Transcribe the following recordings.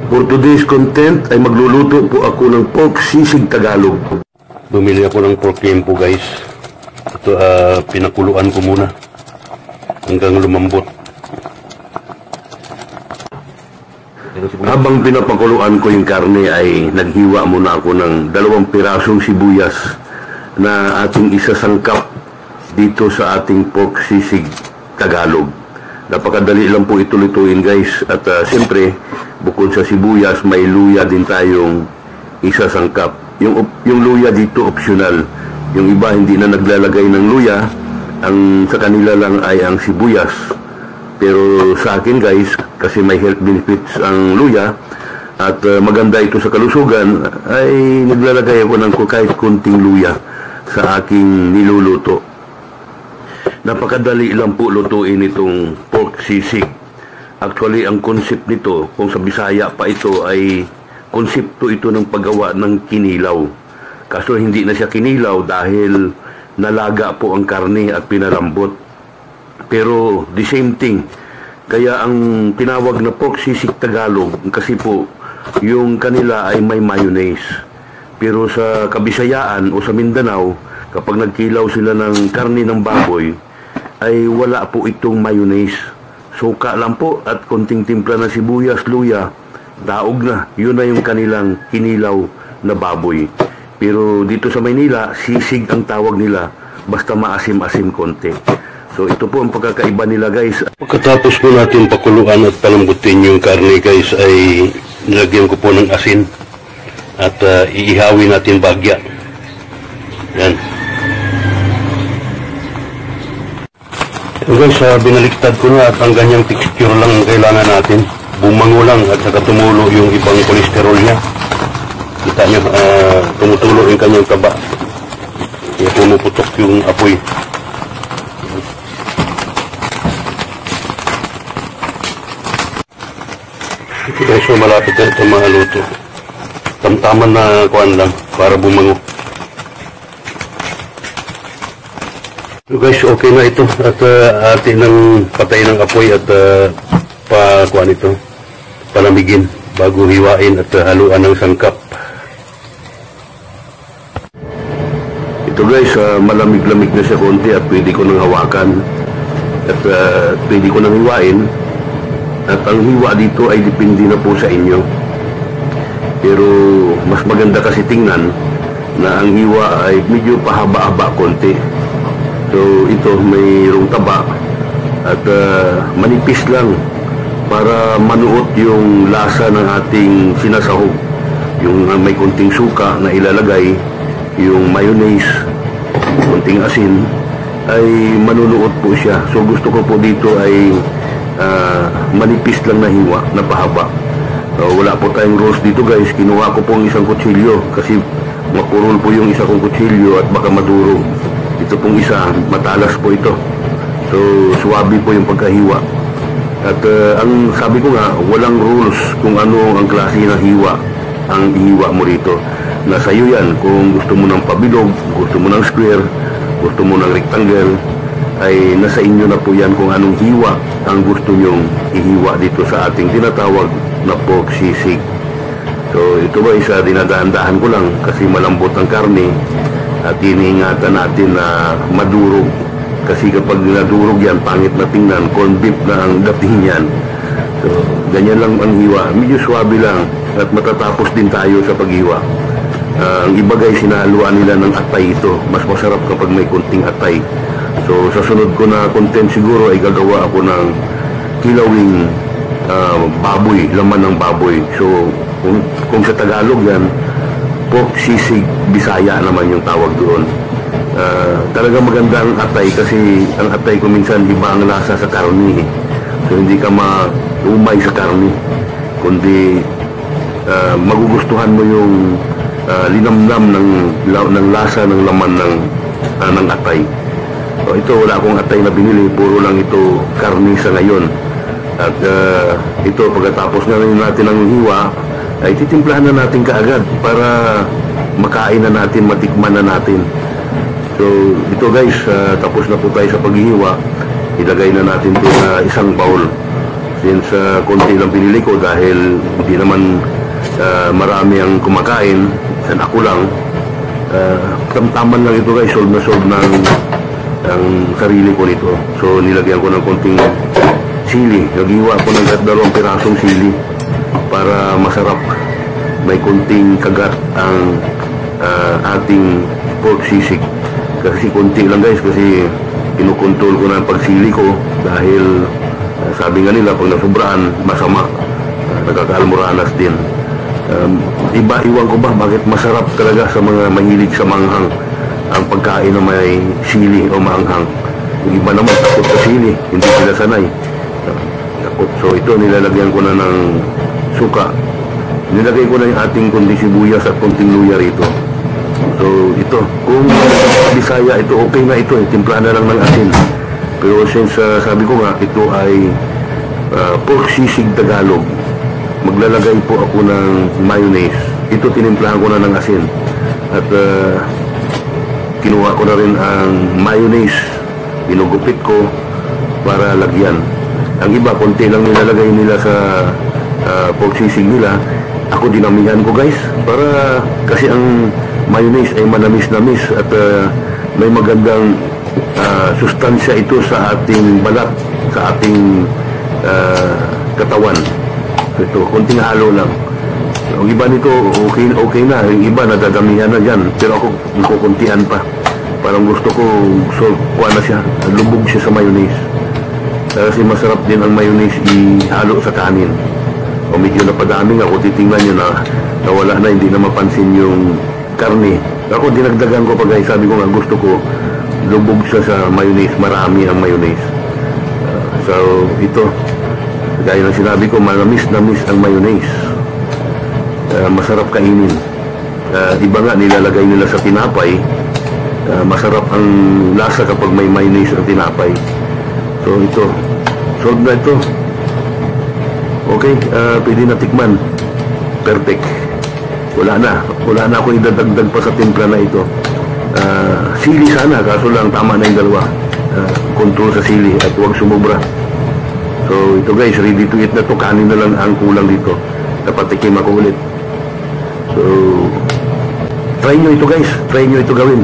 For today's content ay magluluto po ako ng pork sisig Tagalog. Bumili ako ng pork limpo guys. Ito pinakuluan ko muna hanggang lumambot. Habang pinapakuluan ko yung karne ay naghiwa muna ako ng 2 pirasong sibuyas na ating isasangkap dito sa ating pork sisig Tagalog. Napakadali lang po ito lutuin guys. At siyempre, bukod sa sibuyas, may luya din tayong isasangkap. Yung luya dito optional. Yung iba hindi na naglalagay ng luya. Ang sa kanila lang ay ang sibuyas. Pero sa akin guys, kasi may health benefits ang luya at maganda ito sa kalusugan, ay naglalagay ako ng kahit kunting luya sa aking niluluto. Napakadali lang po lutuin itong pork sisig. Actually, ang concept nito, kung sa Bisaya pa ito, ay konsepto ito ng paggawa ng kinilaw. Kaso hindi na siya kinilaw dahil nalaga po ang karne at pinalambot. Pero the same thing. Kaya ang tinawag na pork sisig Tagalog, kasi po yung kanila ay may mayonnaise. Pero sa Kabisayaan o sa Mindanao, kapag nagkilaw sila ng karne ng baboy, ay wala po itong mayonnaise. Suka lang po at konting timpla na sibuyas, luya, daog na. Yun na yung kanilang kinilaw na baboy. Pero dito sa Maynila, sisig ang tawag nila, basta maasim-asim konti. So ito po ang pagkakaiba nila guys. Pagkatapos po natin pakuluan at palambutin yung karne guys, ay nilagyan ko po ng asin at iihawin natin bagya. Yan. So guys, binaliktad ko na at ang ganyang texture lang ang kailangan natin. Bumango lang at saka tumulo yung ibang kolesterol niya. Kita nyo, tumutulo yung kanyang taba. Kaya pumuputok yung apoy. Ito guys, so malapit na ito mahaluto. Tamtaman na kuhan lang para bumango. So guys, okay na ito at atin ng patay ng apoy at kuhan ito, palamigin bago hiwain at haluan ng sangkap. Ito guys, malamig-lamig na siya konti at pwede ko nang hawakan at pwede ko nang hiwain. At ang hiwa dito ay depende na po sa inyo. Pero mas maganda kasi tingnan na ang hiwa ay medyo pahaba-haba konti. So ito mayroong taba at manipis lang para manuot yung lasa ng ating sinasahog. Yung may konting suka na ilalagay, yung mayonnaise, konting asin, ay manunuot po siya. So gusto ko po dito ay manipis lang na hiwa, na pahaba. Wala po tayong roast dito guys. Kinuha ko po ang isang kutsilyo kasi makurol po yung isa kong kutsilyo at baka madurog. Ito pong isa, matalas po ito. So, suwabi po yung pagkahiwa. At ang sabi ko nga, walang rules kung ano ang klase ng hiwa ang ihiwa mo rito. Nasa iyo yan. Kung gusto mo ng pabilog, gusto mo ng square, gusto mo ng rectangle, ay nasa inyo na po yan kung anong hiwa ang gusto nyong ihiwa dito sa ating tinatawag na pork sisig. So ito ba isa dinadahan-dahan ko lang kasi malambot ang karne at iniingatan natin na madurog. Kasi kapag nadurog yan, pangit na tingnan, corned beef na ang dating yan. So ganyan lang ang hiwa, medyo swabe lang at matatapos din tayo sa paghiwa. Ang iba guys, sinahaluan nila ng atay ito. Mas masarap kapag may kunting atay. So sa sunod ko na content siguro ay gagawa ako ng kilawing baboy, laman ng baboy. So kung sa Tagalog yan, pork sisig Bisaya naman yung tawag doon. Talaga maganda ang atay kasi ang atay ko minsan iba ang lasa sa karne. So hindi ka maumay sa karne, kundi magugustuhan mo yung linamnam ng lasa ng laman ng atay. So ito, wala akong atay na binili, puro lang ito karne sa ngayon. At ito, pagkatapos na rin natin ang hiwa, ay titimplahan na natin kaagad para makain na natin, matikman na natin. So ito guys, tapos na po tayo sa paghihiwa. Ilagay na natin ito sa isang bowl. Since konti lang pinili ko dahil hindi naman marami ang kumakain, and ako lang, tamtaman lang ito guys, solve na solve ng sarili ko nito. So nilagyan ko ng konting sili, naghiwa ko ng 2 pirasong sili para masarap, may konting kagat ang ating pork sisig. Kasi konti lang guys, kasi kinukontrol ko na ang pagsili ko dahil sabi nga nila pag nasubraan masama, nagkakaalmoranas din. Iwan ko ba bakit masarap talaga sa mga mahilig sa manghang ang pagkain na may sili o maanghang. Yung iba naman takot sa sili, hindi sila sanay, takot. So ito nilalagyan ko na ng suka, nilagay ko na yung ating kundi sibuyas at konting luya rito. So ito, kung Bisaya ito, okay na ito, timpla na lang ng asin. Pero since sabi ko nga ito ay pork sisig Tagalog, maglalagay po ako ng mayonnaise. Ito tinimplahan ko na ng asin at kinuha ko na rin ang mayonnaise, pinugupit ko para lagyan. Ang iba konti lang nilalagay nila sa pork sisig nila, ako dinamihan ko guys, para kasi ang mayonnaise ay manamis-namis at may magandang sustansya ito sa ating balat, sa ating katawan. So ito, konting halo lang. Ang iba nito, okay na. Yung iba, nadadamihan na dyan. Pero ako, kukuntian pa. Parang gusto ko, kuha na siya. Lubog siya sa mayonnaise. Kasi masarap din ang mayonnaise ihalo sa kanin. O medyo napadami nga, kung titingnan nyo na nawala na, hindi na mapansin yung karne. Ako, dinagdagan ko pa guys. Sabi ko nga, gusto ko, lubog siya sa mayonnaise. Marami ang mayonnaise. So, ito. Gaya ng sinabi ko, manamis-namis ang mayonnaise. Masarap kainin. Iba nga, nilalagay nila sa tinapay. Masarap ang lasa kapag may mayonnaise ang tinapay. So ito, solve na ito. Okay, pwede na tikman. Perfect. Wala na ako idadagdag pa sa timpla na ito. Sili sana, kaso lang tama na yung dalawa. Control sa sili at huwag sumubra. So ito guys, ready to eat na to. Kanin na lang ang kulang dito. Dapat tikim ako ulit. So try nyo ito guys, try nyo ito gawin.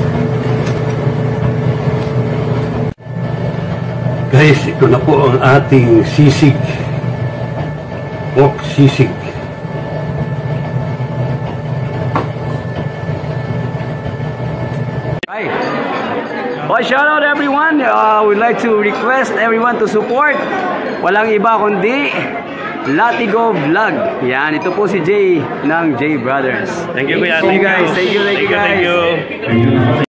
Guys, ito na po ang ating sisig, pork sisig. Hi. Well, shout out everyone. We'd like to request everyone to support. Walang iba kundi Latigo Vlog. Yan, ito po si Jay ng Jay Brothers. Thank you, Kuya. Thank you guys. Thank you guys. Thank you.